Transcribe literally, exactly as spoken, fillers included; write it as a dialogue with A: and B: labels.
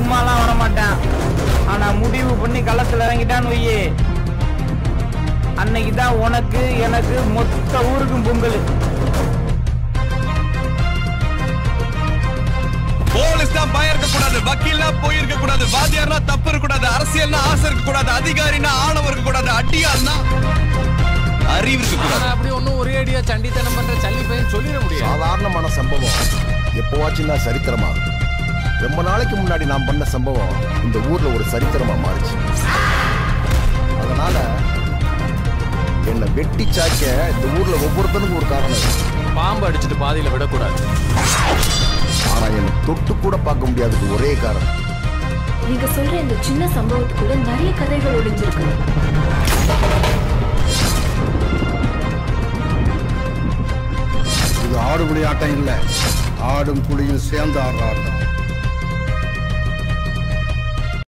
A: சும்மாலாம் வர மாட்டேன். ஆனா முடிவு பண்ணி களத்துல இறங்கிட்டான்னு வையே, அன்னைக்கு தான் உனக்கு எனக்கு மொத்த ஊருக்கும் பொங்கல்.
B: போலீஸ் தான் பயம் இருக்க கூடாது, வக்கீல்னா போய் இருக்க கூடாது, வாத்தியார்னா தப்பு இருக்க கூடாது, அரசியல்னா ஆசை இருக்க கூடாது, அதிகாரினா ஆணவம் இருக்க கூடாது, அடியாள்னா அறிவு இருக்க கூடாது.
C: அப்படி ஒன்னும் ஒரே அடியா சண்டித்தனம் பண்ற சல்லி பையன் சொல்லிட முடியும்.
D: சாதாரணமான சம்பவம் எப்போவாச்சும் தான் சரித்திரமா. ரொம்ப நாளைக்கு முன்னாடி நான் பண்ண சம்பவம் இந்த ஊர்ல ஒரு சரித்திரமா மாறிச்சு. அதனால என்னை வெட்டி சாய்க்க இந்த ஊர்ல ஒவ்வொருத்தனுக்கும் ஒரு காரணம் இருக்கு.
C: பாம்பு அடிச்சுட்டு பாதியில விடக்கூடாது.
D: ஆனா என்னை தொட்டு கூட பார்க்க முடியாதது ஒரே காரணம்.
E: நீங்க சொல்ற இந்த சின்ன சம்பவத்துக்குள்ள நிறைய கதைகள் ஒளிஞ்சிருக்கு.
F: இது ஆடுபுலி ஆட்டம் இல்ல, ஆடும் புலியும் சேர்ந்து ஆடுற ஆட்டம்.